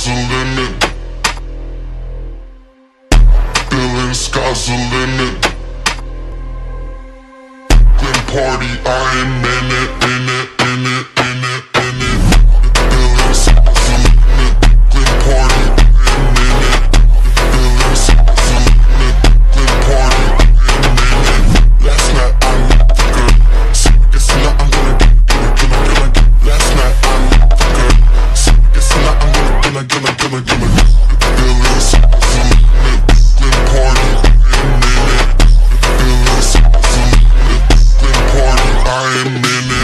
sky's the limit. Feeling sky's the limit. Grim party, I am in it, in it, in it, in it, in it. Feeling sky's the limit. Grim party, I am in it. Feeling sky's the limit. Grim party, I am in it. Last night I left the girl, so I guess tonight I'm gonna get it. Last night I left the girl, so I guess tonight I'm gonna get it. Feeling sky's the limit. Grim party, I am in it. Feeling sky's the limit. Grim party, I am in it.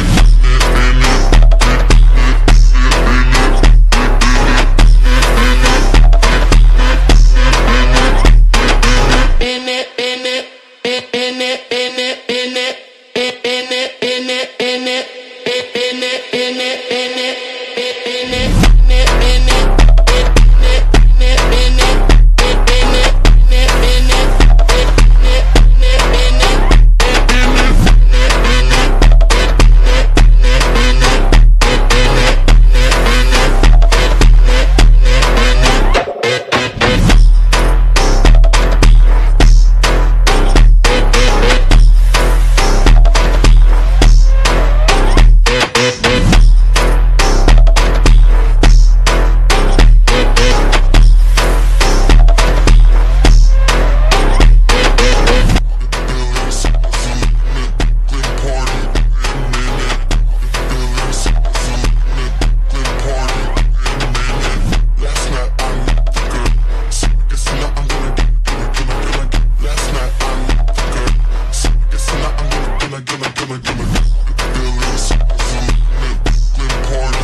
Feeling sky's the limit. Grim party.